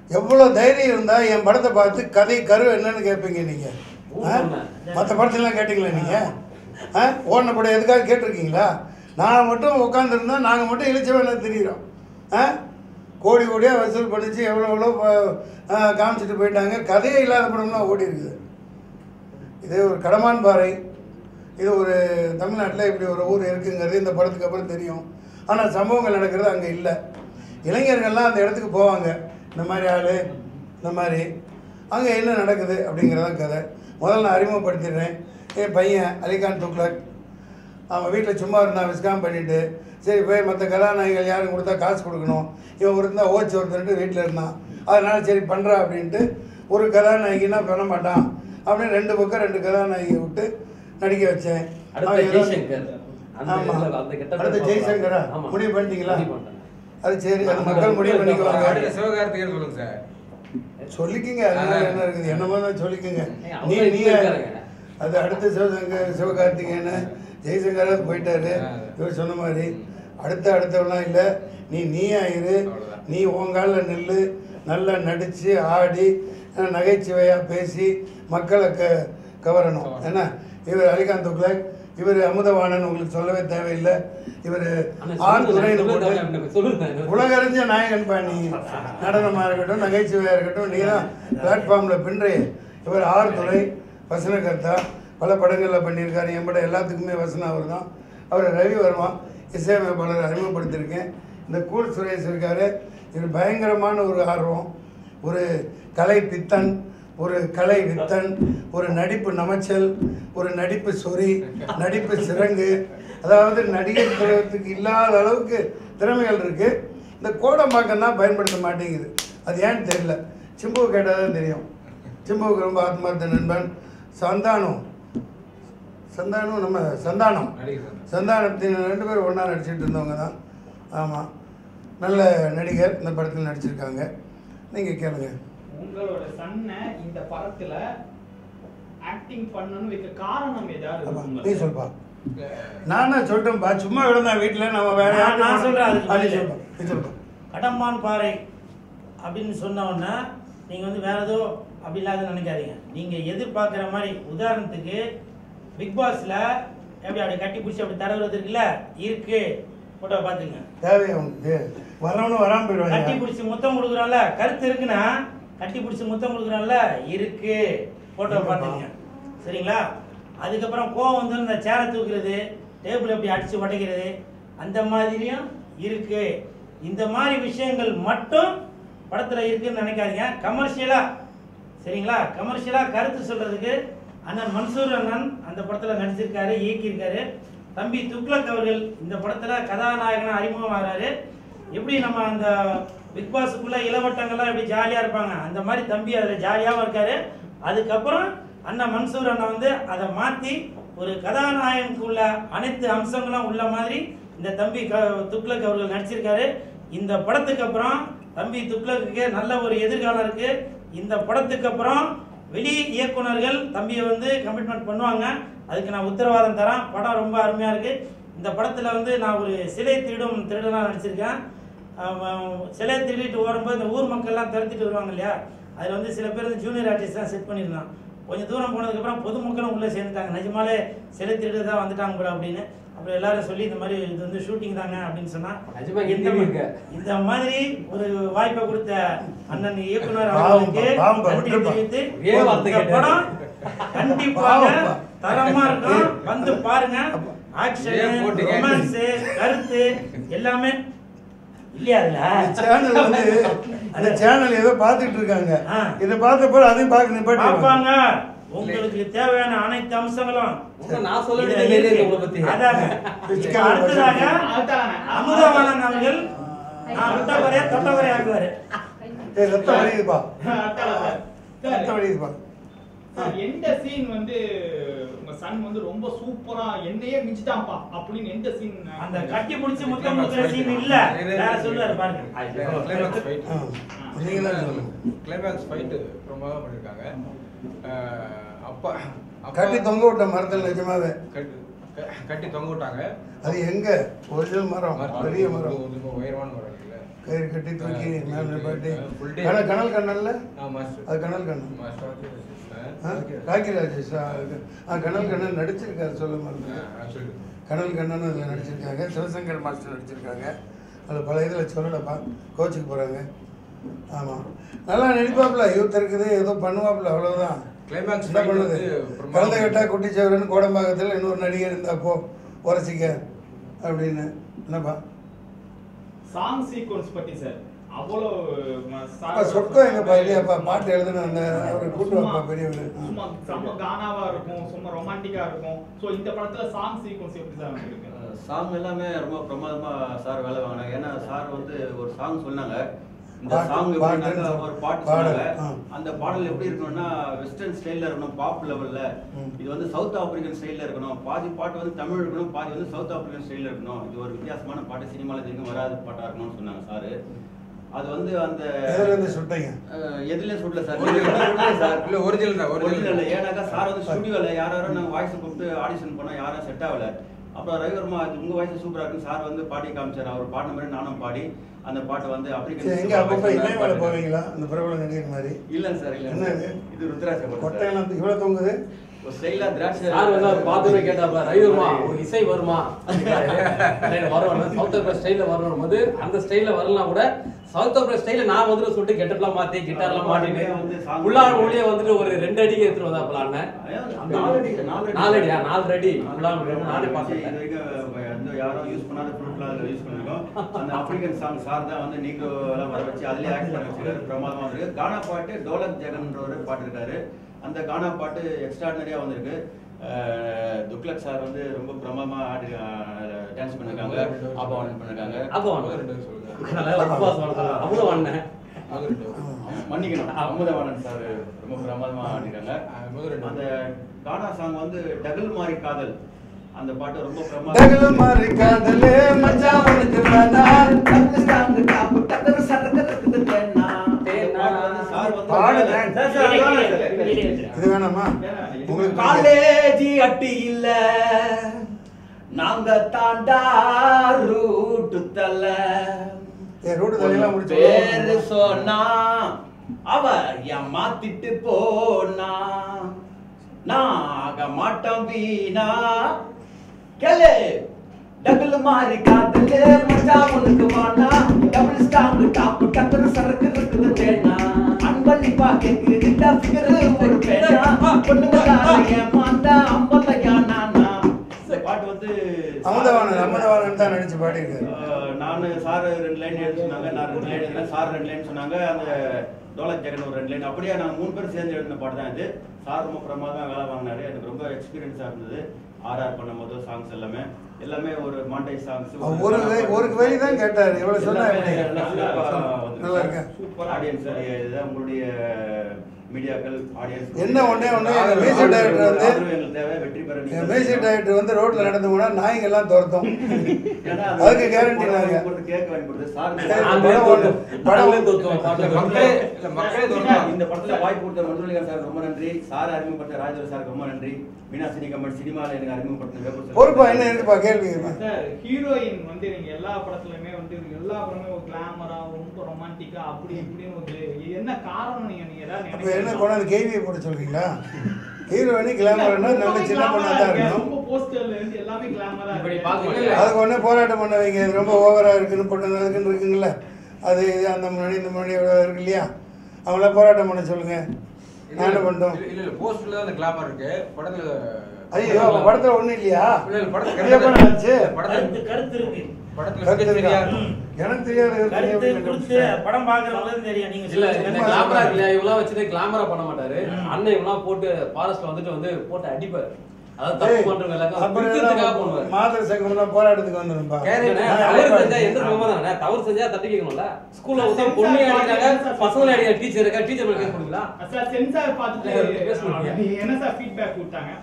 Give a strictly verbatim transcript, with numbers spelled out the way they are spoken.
எவ்வளோ தைரியம் இருந்தால் என் படத்தை பார்த்து கதை கரு என்னன்னு கேட்பீங்க நீங்கள்? மற்ற படத்துலாம் கேட்டீங்களா நீங்கள்? ஆ ஓடின படம் எதுக்காக கேட்டிருக்கீங்களா? நான் மட்டும் உட்காந்துருந்தா நாங்கள் மட்டும் இழிச்ச வேணாம் தெரிகிறோம். ஆ கோடி கோடியாக வசூல் பண்ணிச்சு எவ்வளோ எவ்வளோ காமிச்சிட்டு போயிட்டாங்க. கதையே இல்லாத படம்லாம் ஓடி இருக்குது. இது ஒரு கடமான் பாறை. இது ஒரு தமிழ்நாட்டில் இப்படி ஒரு ஊர் இருக்குங்கிறது இந்த படத்துக்கு அப்புறம் தெரியும். ஆனால் சம்பவங்கள் நடக்கிறது அங்கே இல்லை. இளைஞர்கள்லாம் அந்த இடத்துக்கு போவாங்க. இந்த மாதிரி ஆள் இந்த மாதிரி அங்கே என்ன நடக்குது அப்படிங்கிறதான் கதை. முதல்ல நான் அறிமுகப்படுத்திடுறேன். என் பையன் அலிகான் துக்ளக். அவன் வீட்டில் சும்மா இருந்தான், விஸ்காம் பண்ணிவிட்டு சரி போய் மற்ற கதாநாயகிகள் யாரும் கொடுத்தா காசு கொடுக்கணும், இவன் ஒரு இருந்தால் ஓச்சு ஒருத்தன்ட்டு வீட்டில் இருந்தான். அதனால் சரி பண்ணுறா அப்படின்ட்டு ஒரு கதாநாயகினா பண்ண மாட்டான் அப்படின்னு ரெண்டு பக்கம் ரெண்டு கதாநாயகியை விட்டு நடிக்க வச்சேன். ஆமாம், அடுத்த ஜெய்சங்கரா முடிவு பண்ணிட்டீங்களா? அது சரி, அது மக்கள் முடிவு பண்ணிக்குவாங்க. சிவகார்த்திகேயன் சொல்லுங்க சார், சொல்லிக்கங்க. அதனால என்ன இருக்குது, என்னமோ தான் சொல்லிக்கங்க. நீ நீ அது அடுத்த சிவசங்க சிவகார்த்திகேயன் ஜெய்சங்கரா போயிட்டாரு. இவர் சொன்ன மாதிரி அடுத்த அடுத்தவெல்லாம் இல்லை. நீ நீ ஆயிரு, நீ உங்கால நெல்லு, நல்லா நடித்து ஆடி நகைச்சுவையாக பேசி மக்களை க கவரணும். ஏன்னா இவர் அலிகான் துக்ளக், இவர் அமுதவாணன், உங்களுக்கு சொல்லவே தேவையில்லை. இவர் ஆண் துறைன்னு போட்டு உலகறிஞ்ச நாயகன் பாணி, நடனமாக இருக்கட்டும் நகைச்சுவையாக இருக்கட்டும், நீ தான் பிளாட்ஃபார்மில் பின்றே. இவர் ஆறு துறை வசனகர்த்தா, பல படங்களில் பண்ணியிருக்காரு. என் படம் எல்லாத்துக்குமே வசனம் அவர் தான். அவர் ரவி வர்மா இசையமைப்பாளர் அறிமுகப்படுத்தியிருக்கேன். இந்த கூல் சுரேஷ் இருக்கார். இவர் பயங்கரமான ஒரு ஆர்வம், ஒரு கலை பித்தன், ஒரு கலை வித்தன், ஒரு நடிப்பு நமைச்சல், ஒரு நடிப்பு சொறி, நடிப்பு சிறங்கு. அதாவது நடிகர் திறத்துக்கு இல்லாத அளவுக்கு திறமைகள் இருக்குது. இந்த கோடம்பாக்கம் தான் பயன்படுத்த மாட்டேங்குது. அது ஏன்னு தெரியல. சிம்புவை கேட்டால் தான் தெரியும். சிம்புவுக்கு ரொம்ப ஆத்மார்த்த நண்பன். சந்தானம் சந்தானம் நம்ம சந்தானம் சந்தானத்தின் ரெண்டு பேரும் ஒன்றா நடிச்சிட்டு இருந்தவங்க தான். ஆமாம், நல்ல நடிகர். இந்த படத்தில் நடிச்சிருக்காங்க. நீங்கள் கேளுங்க. உங்களோட சன்னை இந்த படத்துல ஆக்டிங் பண்ணனும் வைக்க காரணம் ஏதாவது? நீ சொல்பா. நானா சொல்லிட்டேன்பா, சும்மா விழுந்தான் வீட்டில். நம்ம வேற நான் சொல்கிறேன். நீ சொல்பா. கடம்பான் பாறை அப்படின்னு சொன்ன உடனே நீங்கள் வந்து வேற ஏதோ அப்படி இல்லாத நினைக்காதீங்க. நீங்கள் எதிர்பார்க்குற மாதிரி, உதாரணத்துக்கு பிக் பாஸில் எப்படி அப்படி கட்டி பிடிச்சி அப்படி தடவுறது இருக்குல்ல, இருக்கு. போட்டோ பார்த்துங்க. தேவையா உனக்கு? வரவனும் வராமல் போயிடுவாங்க. கட்டி பிடிச்சி முத்தம் கொடுக்குறோம்ல, கருத்து இருக்குன்னா கட்டி பிடிச்சி முத்தம் கொடுக்குறோம்ல, இருக்கு. போட்டோ பார்த்துங்க, சரிங்களா? அதுக்கப்புறம் கோவம் வந்து இந்த சேரை தூக்குறது, டேபிள் எப்படி அடித்து உடைக்கிறது, அந்த மாதிரியும் இருக்கு. இந்த மாதிரி விஷயங்கள் மட்டும் படத்தில் இருக்குன்னு நினைக்காதீங்க. கமர்ஷியலாக, சரிங்களா, கமர்ஷியலாக கருத்து சொல்கிறதுக்கு அண்ணன் மன்சூர் அண்ணன் அந்த படத்தில் நடிச்சிருக்காரு, இயக்கியிருக்காரு. தம்பி துக்ளக் அவர்கள் இந்த படத்தில் கதாநாயகனாக அறிமுகமாகிறாரு. எப்படி நம்ம அந்த பிக் பாஸுக்குள்ளே இளவட்டங்கள்லாம் எப்படி ஜாலியாக இருப்பாங்க, அந்த மாதிரி தம்பி அதில் ஜாலியாகவும் இருக்காரு. அதுக்கப்புறம் அண்ணன் மன்சூர் அண்ணன் வந்து அதை மாற்றி ஒரு கதாநாயகனுக்குள்ள அனைத்து அம்சங்களும் உள்ள மாதிரி இந்த தம்பி க துக்ளக் அவர்கள் நடிச்சிருக்காரு. இந்த படத்துக்கு அப்புறம் தம்பி துக்ளக்கு நல்ல ஒரு எதிர்காலம் இருக்குது. இந்த படத்துக்கு அப்புறம் வெளி இயக்குநர்கள் தம்பியை வந்து கமிட்மெண்ட் பண்ணுவாங்க. அதுக்கு நான் உத்தரவாதம் தரேன். படம் ரொம்ப அருமையாக இருக்குது. இந்த படத்தில் வந்து நான் ஒரு சிலை திருடும் திருடனாக நடிச்சிருக்கேன். சிலை திருடிட்டு ஓடும்போது இந்த ஊர் மக்கள்லாம் திரட்டிட்டு வருவாங்க இல்லையா, அதில் வந்து சில பேர் வந்து ஜூனியர் ஆர்டிஸ்ட் தான் செட் பண்ணியிருந்தான். கொஞ்சம் தூரம் போனதுக்கப்புறம் பொதுமக்களும் உள்ளே சேர்ந்துட்டாங்க. நிஜமாலே சிலை திருடு தான் வந்துட்டாங்க கூட அப்படின்னு. அப்புறம் எல்லாரும் சொல்லி இந்த மாதிரி இது வந்து ஷூட்டிங் தாங்க அப்படின்னு சொன்னால், இந்த மாதிரி ஒரு வாய்ப்பை கொடுத்த அண்ணன் இயக்குனர் அவர்களுக்கு நன்றி தெரிவித்து, இந்த படம் கண்டிப்பாக தரமா இருக்கும். வந்து பாருங்க. ஆக்ஷன், ரொமான்ஸ், கருத்து எல்லாமே இல்லையா? சேனல் வந்து அந்த சேனல் ஏதோ பார்த்துட்டு இருக்காங்க. இதை பார்த்த போது அதையும் பார்க்க நிப்பாட்டிப்பாங்க. உங்களுக்கு தேவையான அனைத்து அம்சங்களும் நான் சொல்ல அடுத்ததாக அமுதவாணன் அவர்கள் நான் விட்டவரே தொட்டவரே ஆக்குவாரு. ரத்தம் வழியுதுப்பா, ரத்தம் வழியுதுப்பா. எந்த சீன் வந்து உங்க சன் வந்து ரொம்ப சூப்பரா என்னையே மிஞ்சிட்டாம்பா அப்படின்னு எந்த சீன்? அந்த கட்டி பிடிச்சி முத்தம் கொடுக்குற சீன் இல்ல, வேற சொல்லுவாரு பாருங்க. கிளைமாக்ஸ் ஃபைட், நீங்க தான் சொல்லுங்க. கிளைமாக்ஸ் ஃபைட் ரொம்ப பண்ணிருக்காங்க. அப்பா கட்டி தொங்க விட்ட மரத்தில் நிஜமாவே கட்டி தொங்க விட்டாங்க. அது எங்க ஒரிஜினல் மரம், பெரிய மரம், உயரமான மரம் இல்ல, கயிறு கட்டி தூக்கி மேல நிப்பாட்டி. Full day. கனல் கனல் கண்ணல்ல ஆ மாஸ்டர். அது கனல் கண்ணன். மாஸ்டர் ஆ, ராக்கி ராஜேஷ் ஆ கனல் கண்ணன் நடிச்சிருக்காரு, சொல்ல மறந்து. ஆக்சுவலி கனல் கண்ணன் அதில் நடிச்சிருக்காங்க, சிவசங்கர் மாஸ்டர் நடிச்சிருக்காங்க. அதில் பல இதில் சொல்லலப்பா, கோச்சுக்கு போகிறாங்க. ஆமாம், நல்லா நடிப்பாப்புல, யூத் இருக்குது, ஏதோ பண்ணுவாப்புல, அவ்வளோதான். கிளைமாக்ஸ் என்ன பண்ணுது, கலந்த கட்டா குட்டிச்சவரன் கோடம்பாக்கத்தில் இன்னொரு நடிகர் இருந்தா போ உரசிக்க அப்படின்னு. என்னப்பா சாங் சீக்வன்ஸ் பத்தி சார் அவ்வளோ அப்பா சொற்கம் எங்கப்பா இல்லையாப்பா? பாட்டு எழுதுன அந்த அவரை கூட்டு வாப்பா பெரியவர். சும்மா செம்ம கானாவா இருக்கும், சும்மா ரொமான்டிக்கா இருக்கும். ஸோ இந்த படத்துல சாங் சீக்வன்ஸ் எப்படி சார் இருக்கு? சாங் எல்லாமே ரொம்ப பிரமாதமா சார் வேலை வாங்கினாங்க. ஏன்னா சார் வந்து ஒரு சாங் சொன்னாங்க, இந்த சாங் ஒரு பாட்டு சொன்னாங்க. அந்த பாடல் எப்படி இருக்கணும்னா வெஸ்டர்ன் ஸ்டைல்ல இருக்கணும், பாப் லெவல்ல. இது வந்து சவுத் ஆப்பிரிக்கன் ஸ்டைல்ல இருக்கணும். பாதி பாட்டு வந்து தமிழ் இருக்கணும், பாதி வந்து சவுத் ஆப்பிரிக்கன் ஸ்டைல்ல இருக்கணும். இது ஒரு வித்தியாசமான பாட்டு, சினிமால எதுவும் வராத பாட்டா இருக்கணும்னு சொன்னாங்க சாரு. அது வந்து அந்த எதுல சுடல சார், இல்ல ஒரிஜினல் தான், ஒரிஜினல். ஏன்னாக்கா சார் வந்து ஸ்டுடியோல யாரும் நாங்கள் வாய்ஸ் கூப்பிட்டு ஆடிஷன் பண்ணோம், யாரும் செட் ஆகல. அப்புறம் ரவிவர்மா உங்க வாய்ஸ் சூப்பரா இருக்கு சார் வந்து பாடி காமிச்சார். அவர் பாடின மாதிரி நானும் பாடி அந்த பாட்டை வந்து ஆப்பிரிக்கன். எங்க அப்பப்ப இமயமலை போவீங்களா அந்த பிரபல நடிகர் மாதிரி? இல்லங்க சார், இல்ல. என்ன இது ருத்ராட்ச கொட்டையெல்லாம் இவ்வளவு தொங்குது. ஒரு ஸ்டைலா திராட்சை சார் வந்து அவர் பார்த்துட்டு கேட்டாப்ல, ரவிவர்மா ஒரு இசை வருமா வரும், சவுத் ஆப்பிரிக்கா ஸ்டைல வரணும் போது அந்த ஸ்டைல வரலாம் கூட சவுத் ஆப்பிரிக்கா ஸ்டைல நான் வந்துட்டு சொல்லிட்டு கெட்டப்லாம் மாத்தி கிட்டார்லாம் மாட்டிட்டு உள்ளார ஒளிய வந்துட்டு ஒரு ரெண்டு அடிக்கு எடுத்துட்டு வந்தாப்ல அண்ணன். நாலடியா நாலு அடி உள்ளார நானே பார்த்தேன். யாரும் யூஸ் பண்ணாத ஃப்ரூட்லாம் அதில் யூஸ் பண்ணிருக்கோம். அந்த ஆப்பிரிக்கன் சாங் சார் தான் வந்து நீக்ரோ எல்லாம் வர வச்சு அதுலேயே ஆக்ட் பண்ண வச்சிருக்காரு. பிரமாதமாக இருக்கு. கானா பாட்டு டோலக் ஜெகன்ற ஒரு பாட்டு இருக்காரு. அந்த கானா பாட்டு எக்ஸ்ட்ராடனரியாக வந்திருக்கு. துக்ளக் சார் வந்து ரொம்ப பிரமாதமாக ஆடி டான்ஸ் பண்ணிருக்காங்க, ஆபாவனம் பண்ணிருக்காங்க. மன்னிக்கணும், அமுதவாணன் சார் ரொம்ப பிரமாதமாக ஆடிருக்காங்க. அந்த கானா சாங் வந்து டபுள் மாறி காதல், அந்த பாட்டு ரொம்ப பிரமாதம். மாறி காதலே மச்சான் உனக்கு வேணா டபுள் ஸ்டாங் டாப் டக்கர் சரக்கு தேனா சார் வந்து இது வேணாமா உங்களுக்கு? காலேஜ் அட்டி இல்ல நாங்க தாண்டா ரூட் தல்ல ரூட் தல்லாம் முடிச்சு பேரு சொன்னா அவ என் மாத்திட்டு போனா நாக மாட்டோம் வீணா கேளு டபுள் மாறி காதலே மச்சா உனக்கு வானா டபுள் ஸ்டாங் டாப் டக்கர் சரக்கு இருக்குது தேனா அன்பளி பாக்கேக்கு கிட்ட ஃபிகர் ஒரு பேனா பொண்ணுங்களால ஏமாந்தா அம்பல யானானா. இந்த பாட்டு வந்து அமுதவாணன் அமுதவாணன் தான் நடிச்சு பாடியிருக்காரு. நான் சார் ரெண்டு லைன் எழுதி சொன்னாங்க, நான் ரெண்டு லைன் எழுதினேன், சார் ரெண்டு லைன் சொன்னாங்க. அந்த டோலக் ஜெகன் ஒரு ரெண்டு லைன், அப்படியே நாங்கள் மூணு பேரும் சேர்ந்து எழுதின பாட்டு தான் இது. சார் ரொம்ப பிரமாதம் வேலை வாங்கினாரு. எனக்கு ரொம்ப எக்ஸ்பீரியன்ஸாக இருந்தது. ஆர்ஆர் பண்ணும் போது சாங்ஸ் எல்லாமே எல்லாமே ஒரு மாண்டேஜ் சாங்ஸ் ஒரு ஒரு வரி தான் கேட்டாரு. இவ்வளவு சொன்னா நல்லா இருக்கு. Super audience. இதுதான் உங்களுடைய மீடியாக்கள் ஆடியன்ஸ். என்ன ஒண்ணே ஒண்ணு மியூசிக் டைரக்டர் வந்து எங்களுக்கு தேவை வெற்றி பெற. நீங்க மியூசிக் டைரக்டர் வந்து ரோட்ல நடந்து போனா நாய்ங்க எல்லாம் துரத்தும். அதுக்கு கேரண்டி நாங்க கேக் வாங்கி கொடுத்து சார் படம்ல துரத்துவோம். மக்களே இல்ல மக்களே துரத்துவாங்க. இந்த படத்துல வாய்ப்பு கொடுத்த மதுரலிகா சார் ரொம்ப நன்றி. சார் அறிமுகப்படுத்த ராஜேந்திர சார் ரொம்ப நன்றி. மீனா சினிகம்பன் சினிமால எனக்கு அறிமுகப்படுத்த பொறுப்பா என்ன இருக்குப்பா கேள்வி? சார் ஹீரோயின் வந்து நீங்க எல்லா படத்துலயுமே வந்து எல்லா படமே ஒரு கிளாமரா ரொம்ப ரொமான்டிக்கா அப்படி இப்படின்னு ஒரு என்ன காரணம் நீங்க நீங்க ஏதாவது என்ன கொண்டாந்து கேள்வியை போட்டு சொல்றீங்களா? ஹீரோயினி கிளாமர்னா நல்ல சின்ன பொண்ணா தான் இருக்கணும். ரொம்ப போஸ்டர்ல இருந்து எல்லாமே கிளாமரா இப்படி இருக்கு. பாக்குறீங்க அதுக்கு ஒண்ணே போராட்டம் பண்ண வைங்க. ரொம்ப ஓவரா இருக்குன்னு பொண்ணு இருக்குன்னு இருக்குங்களா? அது இது அந்த முன்னாடி இந்த முன்னாடி இருக்கு இல்லையா? அவங்கள போராட்டம் பண்ண சொல்லுங்க. நான் என்ன பண்ணிட்டோம்? இல்ல இல்ல போஸ்ட்ல தான் அந்த கிளாமர் இருக்கு. படத்துல ஐயோ படத்துல ஒண்ணும் இல்லையா? இல்ல இல்ல படத்துல கரெக்டா பண்ணுச்சு. படத்துல கருத்து இருக்கு. படத்துல கருத்து இருக்கா? சரியா எனக்கு தெரியாது. கருத்து கொடுத்து படம் பாக்குறவங்களுக்கு தெரியும். நீங்க இல்ல இந்த கிளாமரா இல்லையா இவெல்லாம் வச்சுட்டு கிளாமரா பண்ண மாட்டாரு. அண்ணன் இவெல்லாம் போட்டு ஃபாரஸ்ட்ல வந்துட்டு வந்து போட்டு அடிப்பாரு. அதாவது தப்பு பண்றவங்க எல்லாரும் திருத்தத்துக்காக பண்ணுவாரு. மாதர் சங்கம்லாம் போராட்டத்துக்கு வந்துருப்பா. தவறு செஞ்சா எந்த சம்பந்தம்? தவறு செஞ்சா தட்டி கேட்கணும்ல. ஸ்கூல்ல வந்து பொண்ணு அடிக்கிறாங்க, பசங்க அடிக்கிற டீச்சர் இருக்கா, டீச்சர் கேஸ் பண்ணுங்களா? சார் சென்சார் பார்த்துட்டு பேசணும். என்ன சார் ஃபீட்பேக் கொடுத்தாங்க?